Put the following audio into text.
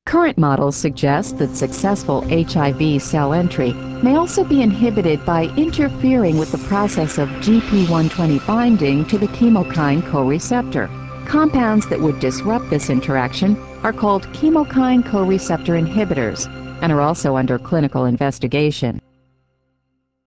Current models suggest that successful HIV cell entry may also be inhibited by interfering with the process of GP120 binding to the chemokine coreceptor. Compounds that would disrupt this interaction are called chemokine coreceptor inhibitors and are also under clinical investigation.